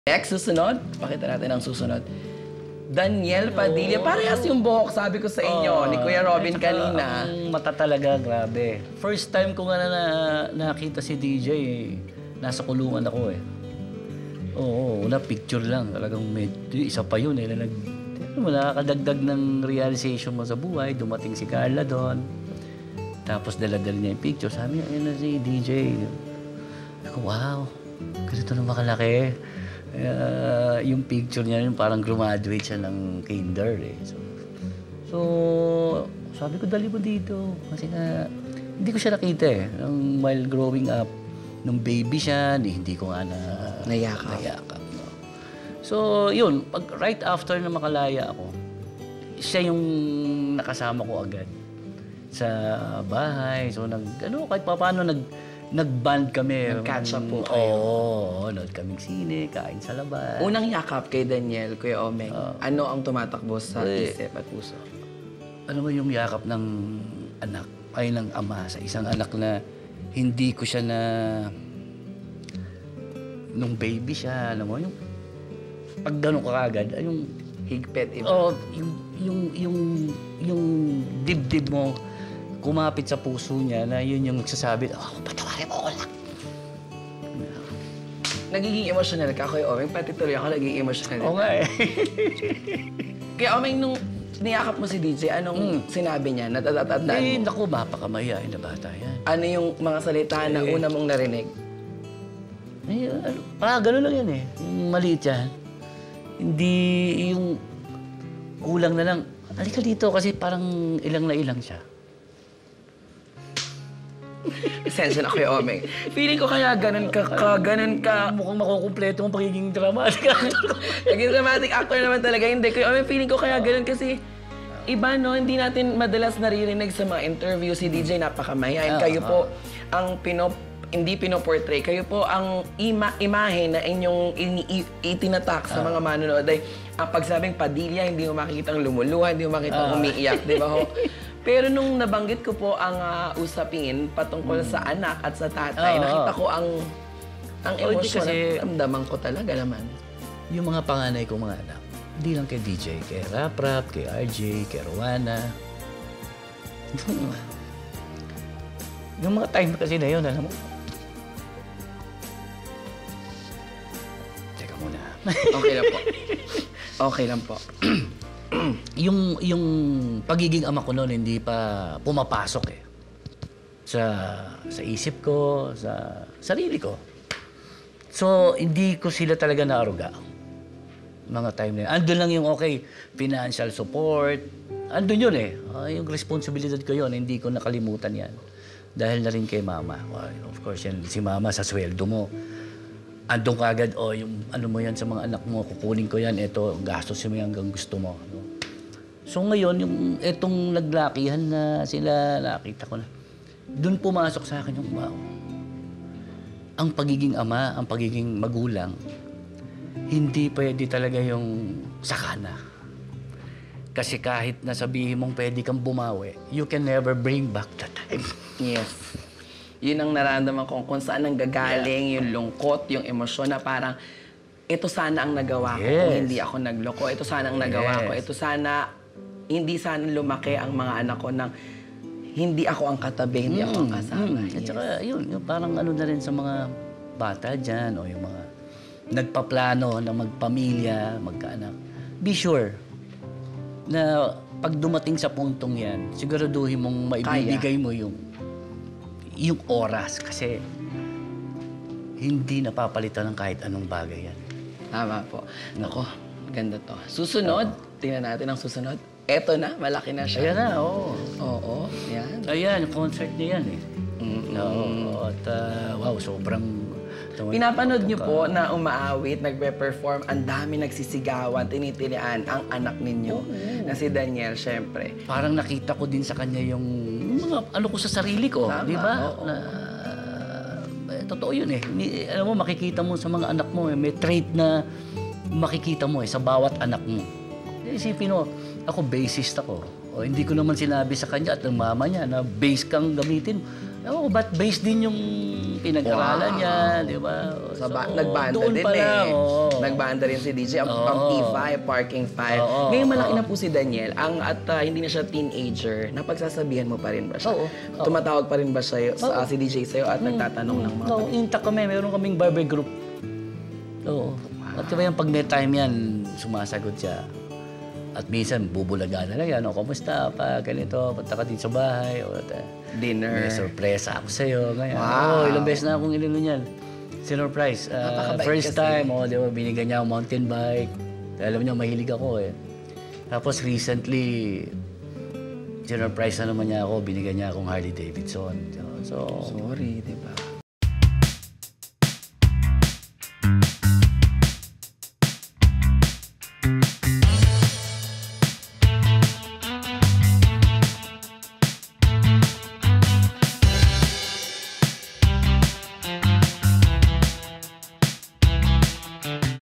Next, susunod. Pakita natin ang susunod. Daniel Padilla. Parehas yung buhok, sabi ko sa inyo, ni Kuya Robin kanina. Ang mata talaga, grabe. First time ko nga nakita si DJ, nasa kulungan ako eh. Oo, una picture lang. Talagang medyo, isa pa yun eh. Nakakadagdag ng realization mo sa buhay. Dumating si Carla doon. Tapos dala-dala niya yung picture. Sabi niya, ayun na si DJ. Ako, wow, ganito na makalaki. Yung picture niya, yung parang graduate siya ng kinder eh. So, sabi ko, dali mo dito. Kasi nga, hindi ko siya nakita eh. While growing up, nung baby siya, hindi ko nga nayakap. No? So, yun, right after na makalaya ako, siya yung nakasama ko agad sa bahay. So, kahit paano nag-band kami. Nag-catch up po kayo. Oo, nood kaming sine, kain sa labas. Unang yakap kay Daniel, Kuya Omeng, ano ang tumatakbo sa isip at puso? Ano mo yung yakap ng anak, ay ng ama sa isang anak na hindi ko siya nung baby siya, alam mo, yung pag gano'n ka agad, yung higpit, iba. Oh, yung dibdib mo, kumapit sa puso niya na yun yung nagsasabi, patawarin mo ko lang. Nagiging emotional ka, Kuya Omeng. Pati tuloy ako nagiging emotional. Oo nga eh. Kuya Omeng, nung niyakap mo si DJ, anong sinabi niya? Natatandaan mo? Naku, mapakamayain na bata yan. Ano yung mga salita na una mong narinig? Gano'n lang yan eh. Yung maliit yan. Hindi yung kulang na lang. Halika dito kasi parang ilang na ilang siya. Sensya na, Kuya Omeng. Feeling ko kaya ganun ka. Mukhang makukumpleto ang pagiging dramatic. Naging dramatic actor naman talaga. Hindi, Kuya Omeng, feeling ko kaya ganun kasi iba, no? Hindi natin madalas naririnig sa mga interview si DJ, napakamayain. Kayo po ang hindi pinoportray. Kayo po ang imahe na inyong itinatak sa mga manonood. Ay, ang pagsabing Padilla, hindi mo makikitang lumuluha, hindi mo makikitang umiiyak, di ba ho? Pero nung nabanggit ko po ang usapin patungkol sa anak at sa tatay, nakita ko ang emosyon at ramdaman ko talaga naman. Yung mga panganay kong mga anak, hindi lang kay DJ, kay Rap, kay RJ, kay Rowana. Yung mga time kasi na yun, alam mo, teka muna. Okay lang po. Okay lang po. yung pagiging ama ko noon hindi pa pumapasok eh. Sa isip ko, sa sarili ko. So, hindi ko sila talaga naaruga. Mga time na yun. Andun lang yung financial support. Andun yun eh. Yung responsibilidad ko yun, hindi ko nakalimutan yan. Dahil na rin kay mama. Of course, yan, si mama sa sweldo mo. Andun ka agad, yung ano mo yan sa mga anak mo, kukunin ko yan, eto, gastos mo yan hanggang gusto mo. No? So ngayon, yung etong naglakihan na sila, nakita ko na, dun pumasok sa akin yung, wow, ang pagiging ama, ang pagiging magulang, hindi pwede talaga yung sakana. Kasi kahit nasabihin mong pwede kang bumawi, you can never bring back the time. Yes. Yun ang nararamdaman ko kung saan ang gagaling, yung lungkot, yung emosyon na parang ito sana ang nagawa ko kung hindi ako nagloko. Ito sana ang nagawa ko. Ito sana, hindi sana lumaki ang mga anak ko nang hindi ako ang katabi, hindi ako ang kasama. At saka yun, parang ano na rin sa mga bata dyan o yung mga nagpaplano na magpamilya, magkaanak. Be sure na pag dumating sa puntong yan, siguraduhin mong maibibigay mo yung oras kasi hindi napapalitan ng kahit anong bagay yan. Tama po. Nako, ganda to. Susunod, tingnan natin ang susunod. Eto na, malaki na siya. Ayan na, oo. Oo, yan. Ayan, yung concert niya yan eh. Oo, at wow, sobrang... Pinapanood niyo po na umaawit, nagpe-perform, ang dami nagsisigawan, tinitilian ang anak ninyo na si Daniel, syempre. Parang nakita ko din sa kanya yung mga ano ko sa sarili ko, di ba? Totoo yun eh. Alam mo, makikita mo sa mga anak mo, may trait na makikita mo sa bawat anak mo. Isipin mo, ako bassist ako. O, hindi ko naman sinabi sa kanya at ng mama niya na bass kang gamitin. Ba't bass din yung pinag-aralan niya, di ba? Nagbanda doon din pala, Nagbanda rin si DJ, ang P5, Parking File. Ngayon malaki na po si Daniel, at hindi na siya teenager, napagsasabihan mo pa rin ba siya? Tumatawag pa rin ba siya, si DJ sa'yo at nagtatanong ng mga... Oo, intact kami. Meron kaming barber group. Oo. At diba yung pag may time yan, sumasagot siya. At minsan, bubulaga na lang yan. O, kamusta? Ganito, punta ka dito sa bahay. O, dinner. May surpresa ako sa'yo. Ganyan. Wow. Ilang beses na akong ininom yan. Sinurprise. First time, di ba, binigyan niya ako mountain bike. Alam niyo, mahilig ako eh. Tapos recently, sinurprise na naman niya ako. Binigyan niya akong Harley Davidson. So, sorry, di ba?